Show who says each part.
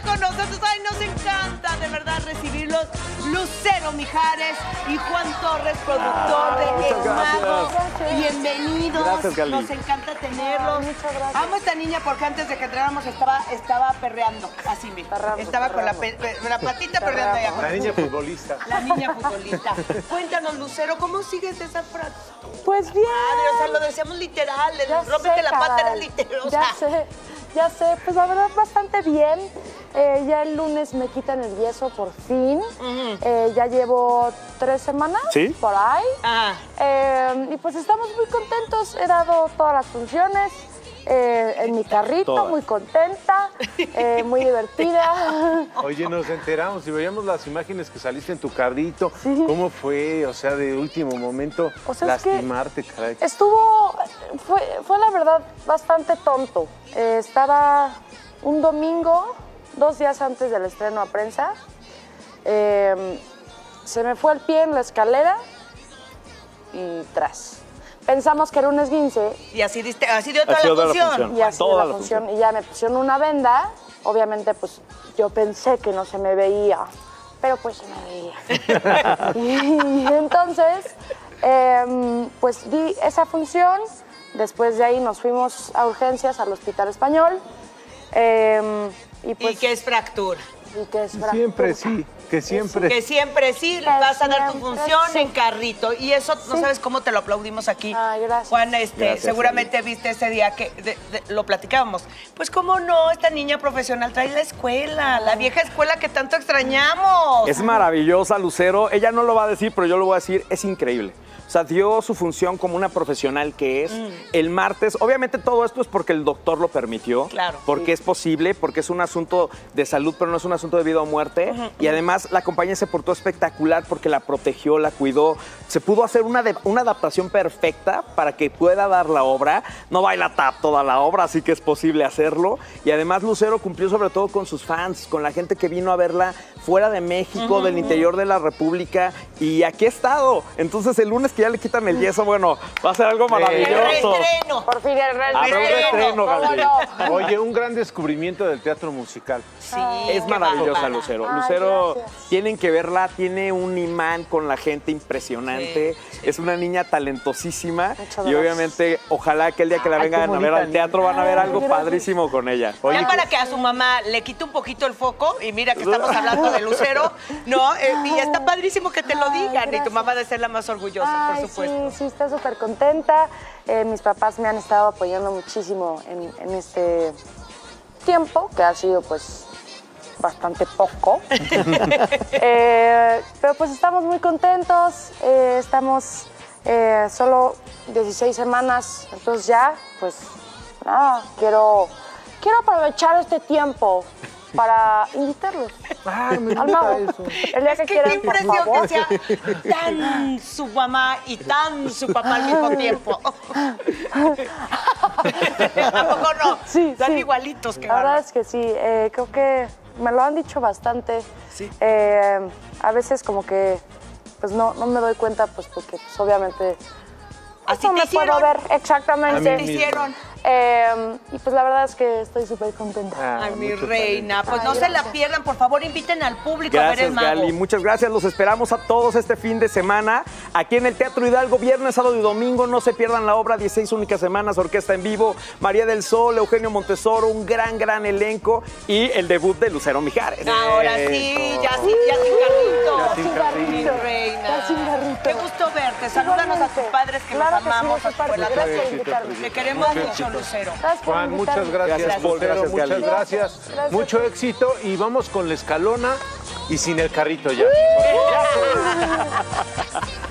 Speaker 1: con nosotros. Ay, nos encanta de verdad recibirlos. Lucero Mijares y Juan Torres, productor de El Mago. Bienvenidos.
Speaker 2: Gracias, Gali.
Speaker 1: Nos encanta tenerlos.
Speaker 3: Muchas gracias.
Speaker 1: Amo a esta niña porque antes de que entráramos estaba perreando. Así mismo. Estaba con la patita perreando allá.
Speaker 4: La niña futbolista.
Speaker 1: La niña futbolista. Cuéntanos, Lucero, ¿cómo sigues esa frase?
Speaker 3: Pues bien.
Speaker 1: Madre, o sea, lo decíamos literal. Rómpete la pata, era literal. O
Speaker 3: Ya
Speaker 1: sea,
Speaker 3: sé. Pues la verdad, bastante bien. Ya el lunes me quitan el yeso por fin. Ya llevo 3 semanas por ahí. Y pues estamos muy contentos. He dado todas las funciones. En mi carrito, muy contenta, muy divertida.
Speaker 4: Oye, nos enteramos y veíamos las imágenes que saliste en tu carrito. ¿Cómo fue? O sea, de último momento,
Speaker 3: O sea,
Speaker 4: lastimarte, caray.
Speaker 3: Fue la verdad bastante tonto. Estaba un domingo, 2 días antes del estreno a prensa. Se me fue el pie en la escalera y tras. Pensamos que era un esguince.
Speaker 1: Y así dio toda la función.
Speaker 3: Y así dio la función. Y ya me pusieron una venda. Obviamente, pues, yo pensé que no se me veía, pero pues se me veía. y entonces, pues, di esa función. Después de ahí nos fuimos a urgencias al Hospital Español.
Speaker 1: ¿Y qué es fractura?
Speaker 4: Siempre sí. Que siempre
Speaker 1: sí vas a dar tu función en carrito. Y eso no sabes cómo te lo aplaudimos aquí.
Speaker 3: Ay, gracias.
Speaker 1: Juan,
Speaker 2: Gracias,
Speaker 1: seguramente viste ese día que lo platicábamos. Pues cómo no, esta niña profesional trae la escuela, la vieja escuela que tanto extrañamos.
Speaker 2: Es maravillosa, Lucero. Ella no lo va a decir, pero yo lo voy a decir. Es increíble. O sea, dio su función como una profesional que es. El martes, obviamente todo esto es porque el doctor lo permitió.
Speaker 1: Claro.
Speaker 2: Porque es posible, porque es un asunto de salud, pero no es un asunto de vida o muerte. Y además la compañía se portó espectacular porque la protegió, la cuidó. Se pudo hacer una adaptación perfecta para que pueda dar la obra. No baila tap toda la obra, así que es posible hacerlo. Y además Lucero cumplió sobre todo con sus fans, con la gente que vino a verla fuera de México, del interior de la República. Y aquí ha estado. Entonces el lunes que ya le quitan el yeso, bueno, va a ser algo maravilloso.
Speaker 1: El reestreno.
Speaker 3: Por fin el
Speaker 2: reestreno, Gali.
Speaker 4: Oye, un gran descubrimiento del teatro musical.
Speaker 1: Sí,
Speaker 2: Es maravillosa, Lucero.
Speaker 3: Ay,
Speaker 2: Lucero,
Speaker 3: gracias.
Speaker 2: tienen que verla, tiene un imán con la gente impresionante. Es una niña talentosísima. Y obviamente, ojalá que el día que la vengan a ver al teatro van a ver algo padrísimo con ella.
Speaker 1: Ya para que a su mamá le quite un poquito el foco, y mira que estamos hablando de Lucero, ¿no? Y está padrísimo que te lo digan, y tu mamá debe ser la más orgullosa, por supuesto.
Speaker 3: Sí, está súper contenta. Mis papás me han estado apoyando muchísimo en este tiempo, que ha sido pues bastante poco. Pero pues estamos muy contentos, estamos solo 16 semanas, entonces ya, pues nada, quiero aprovechar este tiempo para invitarlos al Mago. El día que
Speaker 1: Qué
Speaker 3: quieran, por
Speaker 1: impresión
Speaker 3: favor.
Speaker 1: que sea tan su mamá y tan su papá al mismo tiempo. ¿A poco no?
Speaker 3: Sí,
Speaker 1: Están
Speaker 3: sí.
Speaker 1: igualitos, que
Speaker 3: La verdad es que sí, creo que me lo han dicho bastante.
Speaker 1: Sí.
Speaker 3: A veces como que pues no me doy cuenta, pues porque pues, obviamente
Speaker 1: Así
Speaker 3: no
Speaker 1: te
Speaker 3: me puedo
Speaker 1: hicieron.
Speaker 3: ver exactamente.
Speaker 1: Te hicieron.
Speaker 3: Y pues la verdad es que estoy súper contenta.
Speaker 1: Ay, mi
Speaker 4: mucho
Speaker 1: reina. Pues
Speaker 3: Ay,
Speaker 1: no se la
Speaker 3: gracias.
Speaker 1: pierdan, por favor, inviten al público a ver
Speaker 2: Gracias,
Speaker 1: El Mago.
Speaker 2: Gali. Muchas gracias. Los esperamos a todos este fin de semana aquí en el Teatro Hidalgo, viernes, sábado y domingo. No se pierdan la obra, 16 únicas semanas, orquesta en vivo, María del Sol, Eugenio Montesoro, un gran elenco y el debut de Lucero Mijares.
Speaker 1: Ahora sí, ya sin carrito.
Speaker 4: Ya sin carrito.
Speaker 1: Mi reina.
Speaker 3: Ya sin carrito.
Speaker 1: Qué gusto verte. Salúdanos a tus padres que
Speaker 3: Claro
Speaker 1: los amamos.
Speaker 3: que sí,
Speaker 1: a tu
Speaker 3: gracias por
Speaker 1: abuela.
Speaker 3: invitarme.
Speaker 1: Te queremos mucho, Lucero.
Speaker 3: Gracias por
Speaker 4: Juan,
Speaker 3: invitarme.
Speaker 4: muchas gracias.
Speaker 2: Gracias, Paul.
Speaker 4: Lucero,
Speaker 2: Gracias,
Speaker 4: muchas
Speaker 2: Gali.
Speaker 4: gracias.
Speaker 3: Gracias.
Speaker 4: Mucho éxito y vamos con la escalona y sin el carrito ya.